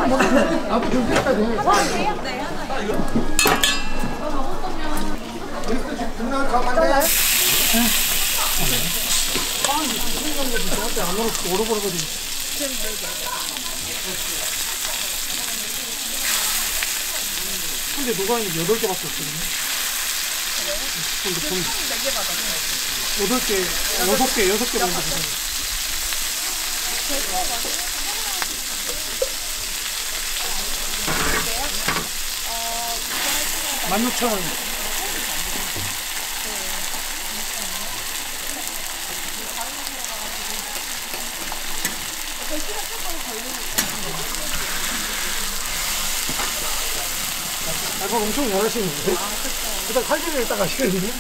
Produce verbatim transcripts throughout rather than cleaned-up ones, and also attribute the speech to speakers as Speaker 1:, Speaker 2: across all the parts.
Speaker 1: 앞으로 좀 뺄까 돼. 중간 가면 안 돼. 안 얼었어. 얼어버려가지고. 근데 누가 있는 여덟 개밖에 없거든요. 근데 돈 네 개 받았어. 여덟 개, 여섯 개, 여섯 개 정도 받았어. 만 육천 원. 알바 엄청 잘하시는데? 일단 칼질을 일단 가시거든요?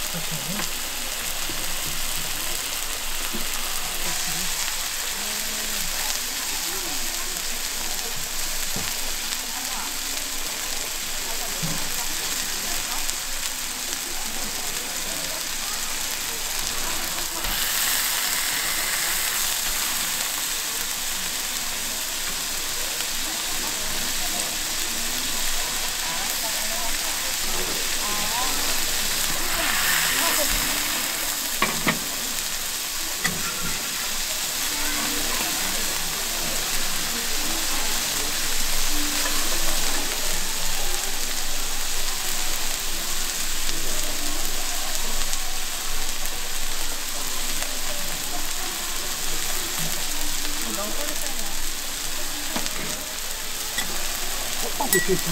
Speaker 1: 딱 붙여있어.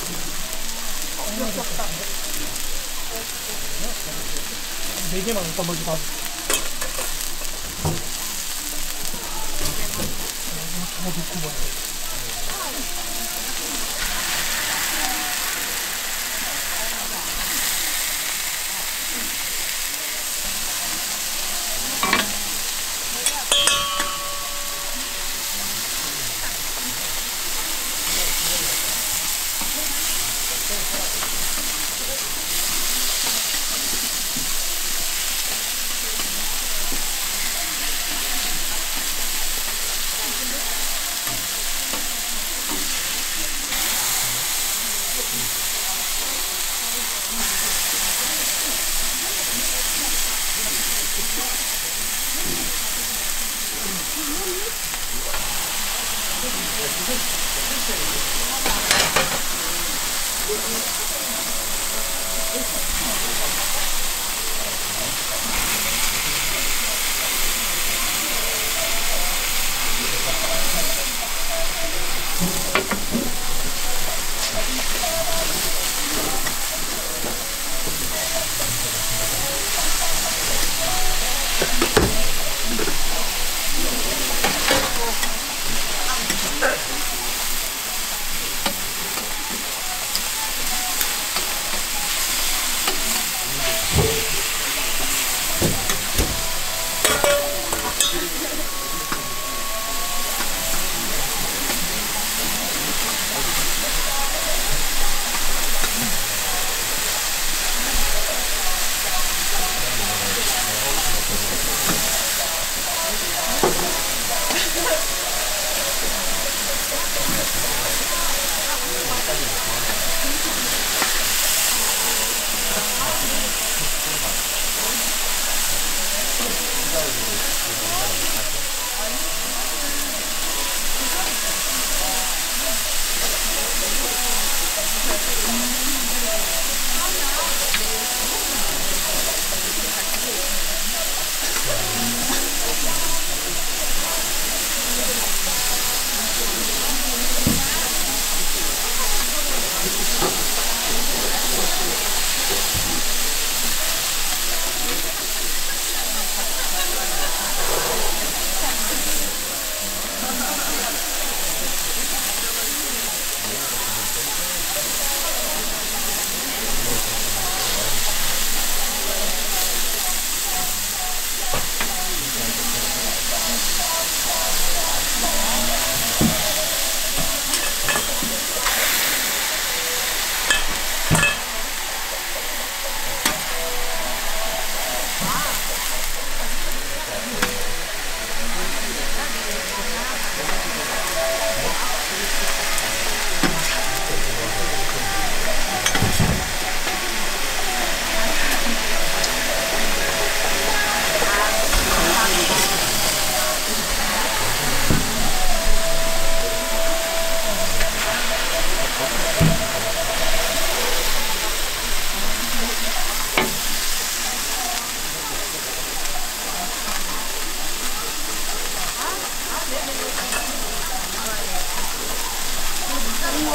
Speaker 1: 네 개만 일단 먼저 봐. 다 넣고 봐요.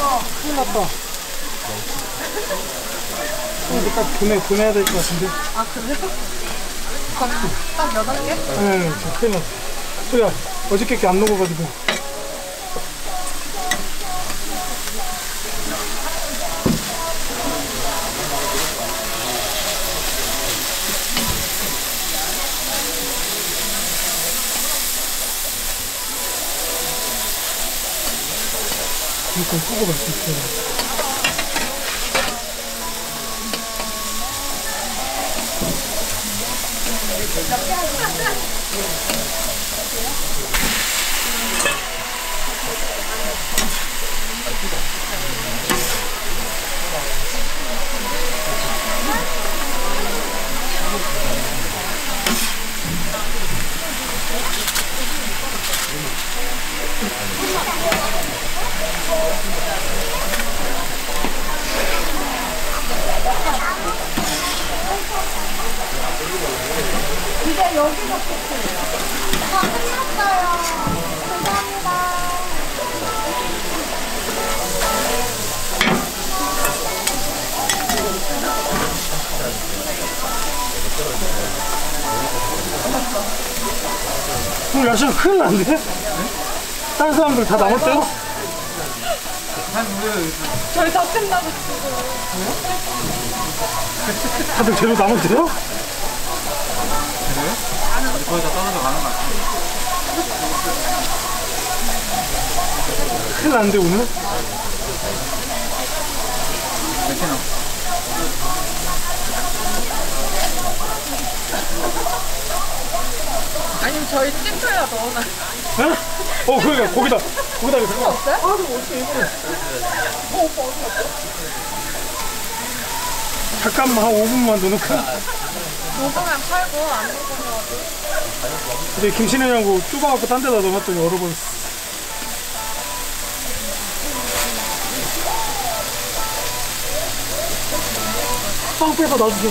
Speaker 1: 큰일 났다. 어, 이제 딱 보내, 보내야 될 것 같은데.
Speaker 2: 아, 그래요? 그럼 딱 여덟 개?
Speaker 1: 네, 저 큰일 났어. 소야, 어저께 안 녹아가지고. 이거 끄고 갈 수 있어요.
Speaker 3: 이제 여기가 끝이에요. 다 끝났어요. 감사합니다.
Speaker 1: 오늘 야식 큰일 났는데? 다른 사람들 다 남았대요?
Speaker 2: 저희 다 끝나고
Speaker 1: 다들 재료 남았대요?
Speaker 4: 거의 다 떨어져 가는 것 같아.
Speaker 1: 큰일 났는데 오늘?
Speaker 4: 괜찮아.
Speaker 2: 아니면 저희 찜표에다 넣어놔.
Speaker 1: 네? 어, 그러니까 거기다, 거기다 이거 잠깐만.
Speaker 2: 없어요?
Speaker 1: 아, 좀 어떻게 이거를.
Speaker 2: 어, 오빠 어디 갔어?
Speaker 1: 잠깐만 한 오 분만 더 넣을까?
Speaker 2: 녹으면 팔고 안 녹으면 어디?
Speaker 1: 근데 김신혜냐고 좁아갖고 딴 데다 넣어놨더니 얼어버렸어. 빵 빼서 놔주세요.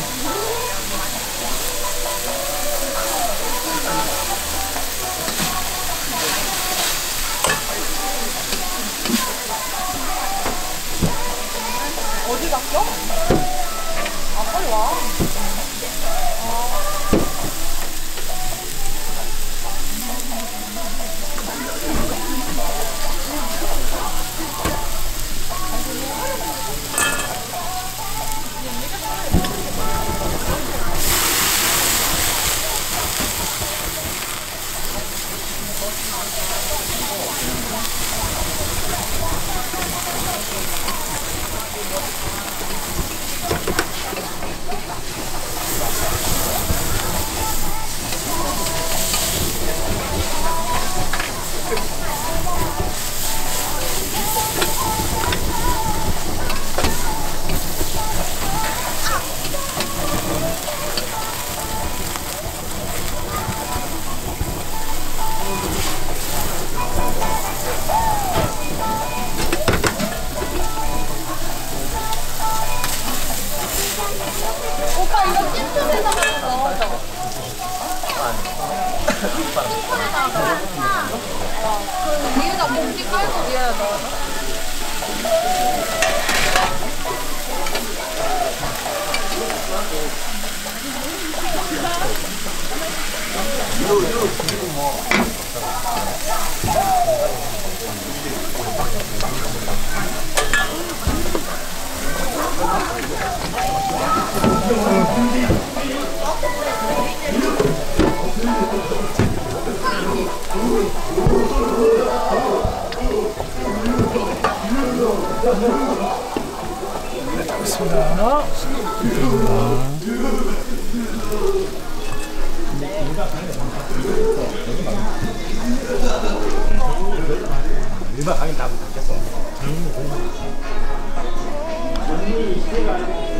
Speaker 2: 어디 갔어? 아, 빨리 와.
Speaker 3: 오빠 이거 찜통에다가 넣어줘. 찜통에다가.
Speaker 2: 그 위에다 봉지 깔고 위에다 넣어줘.
Speaker 1: 있습니다.
Speaker 4: 일반 강의 다 바뀌었어.